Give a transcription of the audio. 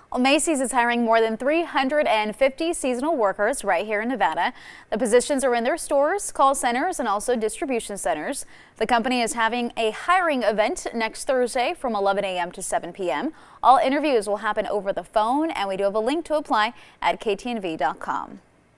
Well, Macy's is hiring more than 350 seasonal workers right here in Nevada. The positions are in their stores, call centers, and also distribution centers. The company is having a hiring event next Thursday from 11 a.m. to 7 p.m. All interviews will happen over the phone, and we do have a link to apply at ktnv.com.